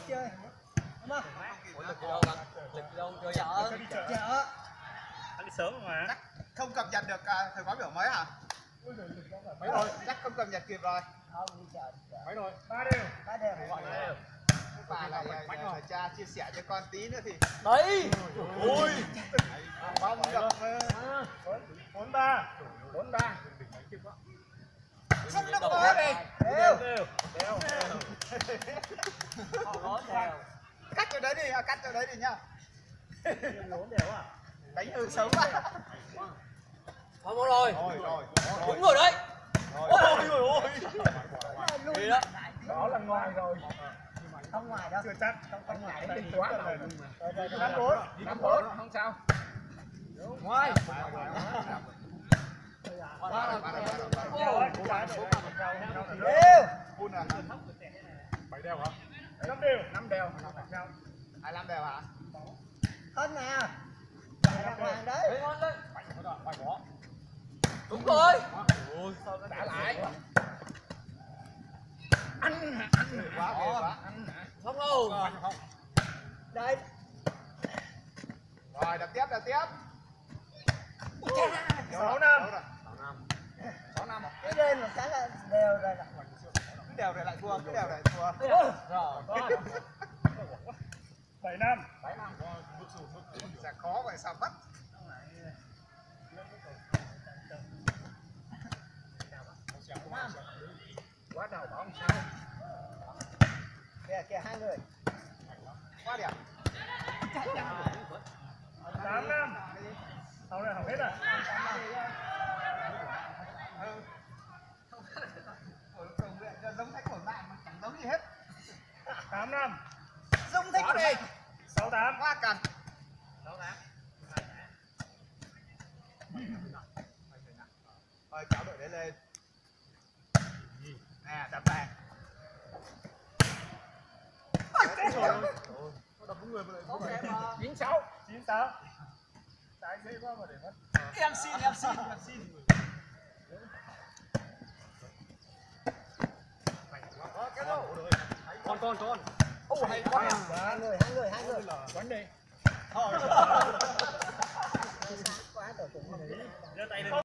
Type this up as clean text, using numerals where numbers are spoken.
chơi. Đúng không? Lực gì đâu chơi Chợ. Chợ. Anh đi sớm mà. Chắc không cập nhật được thời khóa biểu mới hả? Mấy rồi, chắc không cập nhật kịp rồi. Không đi chợ. Mấy rồi? 3 đều. 3 đều. Và lại cha chia sẻ cho con tí nữa thì. đấy. Ôi. Bóng gặp 4-3. 4-3. Không được rồi. Đều. Đều. Cắt cho đấy đi, cắt cho đấy đi nhá. 4 đều à? Đánh từ sớm á. Không có rồi. Rồi. Đúng rồi đấy. Ôi ôi. Gì đó. Đó là ngoài rồi. Không ngoài đâu. Chưa chắc. Không ngoài Đây đấy. quá rồi. 5-4, không sao. Ngoài. Đều. Phun à? 7 đều hả? 5 đều. 5 đều. 25 đều hả? Hơn nè. Đàng hoàng đấy. Đấy ngon đấy. Đúng rồi. Đã lại. Ăn quá ghê quá. Không đâu. Đây. Rồi, đập tiếp. 6-5. 6-5. Cái lên một cái là đều rồi nè. Cứ đều rồi lại thua, Rồi. 7-5. Dạ khó vậy sao bắt. Quá đầu bóng sao? Kìa hai người. Quá đẹp. 8-5. Sau này hỏng hết à? Giống thách của bạn mà chẳng giống gì hết. 8-5. Dung thích Quá đi. 6-8. Quá cần. Thôi cháu đội đấy lên. Nè, đập này. Đập người vào đây. 9-6. Trái dễ quá mà để mất. Em xin. Con. Ô hay quá. hai người. Quánh đi. Quá tổ cũng Giơ tay lên.